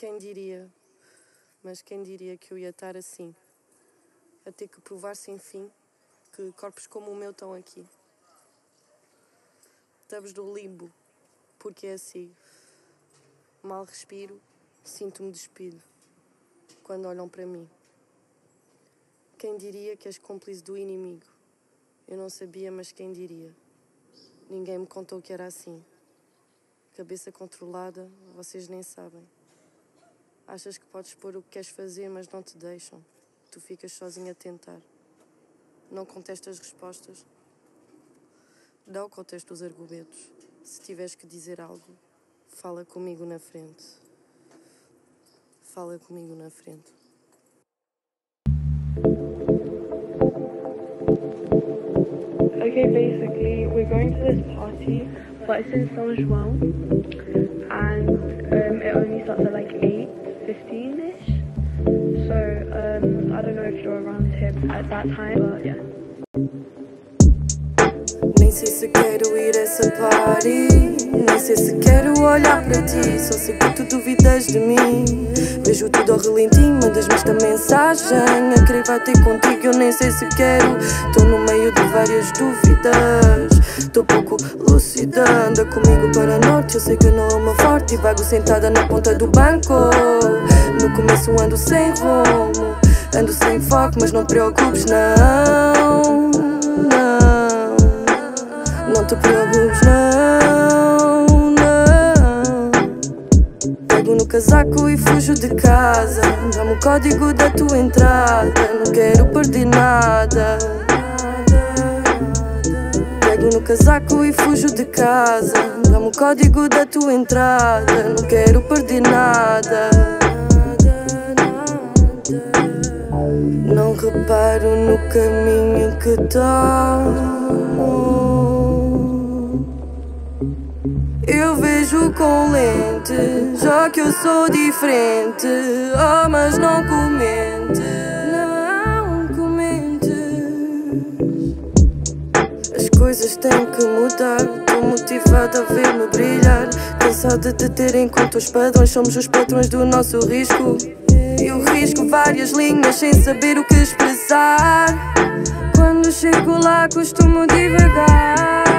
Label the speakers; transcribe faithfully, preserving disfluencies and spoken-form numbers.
Speaker 1: Quem diria, mas quem diria que eu ia estar assim, a ter que provar sem fim que corpos como o meu estão aqui. Estamos no limbo, porque é assim. Mal respiro, sinto-me despido quando olham para mim. Quem diria que és cúmplice do inimigo? Eu não sabia, mas quem diria? Ninguém me contou que era assim. Cabeça controlada, vocês nem sabem. Achas que podes pôr o que queres fazer, mas não te deixam. Tu ficas sozinho a tentar. Não contestas respostas. Não contestas os argumentos. Se tiveres que dizer algo, fala comigo na frente. Fala comigo na frente.
Speaker 2: Okay, basically, we're going to this party, but it's in São João, and um, it only starts at like eight fifteen-ish, so um, I don't know if you're around here at that time, but yeah.
Speaker 1: Nem sei se quero ir a essa party, nem sei se quero olhar para ti. Só sei que tu duvidas de mim. Vejo tudo ao relentinho, mandas-me esta mensagem a querer bater contigo, eu nem sei se quero. Tô no meio de várias dúvidas, tô pouco lúcida. Anda comigo para norte, eu sei que não é uma forte. E vago sentada na ponta do banco. No começo ando sem rumo, ando sem foco, mas não te preocupes, não, não. Não te preocupes, não, não. Pego no casaco e fujo de casa. Dá-me o código da tua entrada. Não quero perder nada. Pego no casaco e fujo de casa. Dá-me o código da tua entrada. Não quero perder nada. Não reparo no caminho que tomo. Eu vejo com lente, já que eu sou diferente. Oh, mas não comente, não comente. As coisas têm que mudar. Tô motivada a ver-me brilhar. Cansada de ter em conta os padrões. Somos os patrões do nosso risco. Eu risco várias linhas sem saber o que expressar. Quando chego lá costumo divagar.